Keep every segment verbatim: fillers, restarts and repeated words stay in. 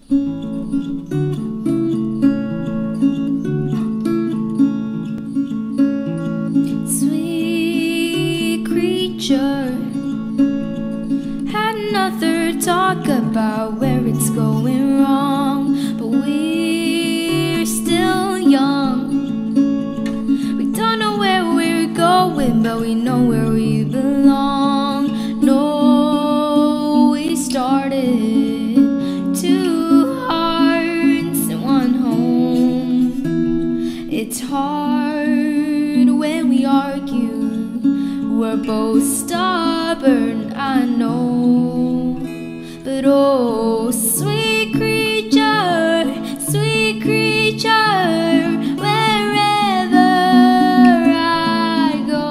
Sweet creature, had another talk about where it's going wrong, but we're still young. We don't know where we're going, but we know where we belong. No, we started two hearts in one home. It's hard when we argue, we're both stubborn, I know. But oh, sweet creature, sweet creature, wherever I go,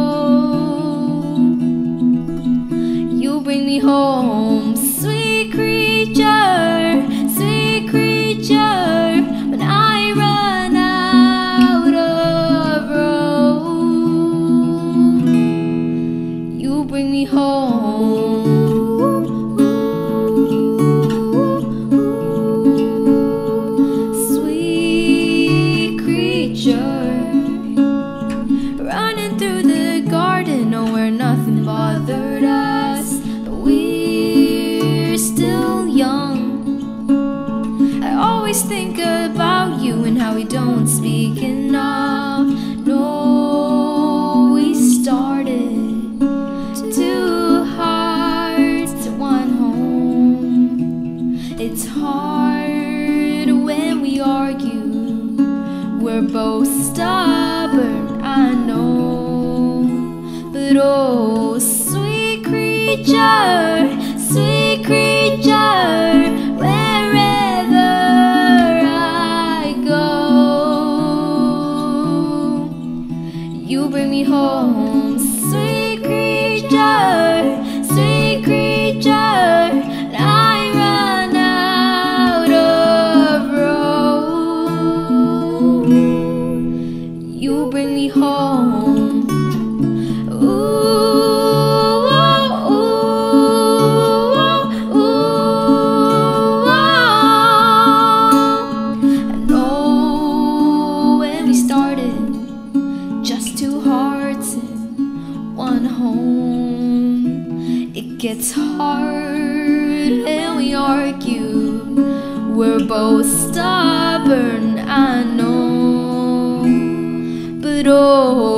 you bring me home. Sweet creature, sweet creature, when I run out of road, you bring me home. Sweet creature, running through the garden, oh, where nothing bothered us, but we're still young. I always think about you and how we don't speak enough. No, we started two hearts in one home. It's hard when we argue, we're both stubborn, I know. But oh, sweet creature, sweet creature, wherever I go, you bring me home. Sweet creature, sweet creature, and I run out of road, you bring me home. Ooh, ooh, ooh, ooh. I know when we started, just two hearts in one home. It gets hard when we argue, we're both stubborn, I know. But oh,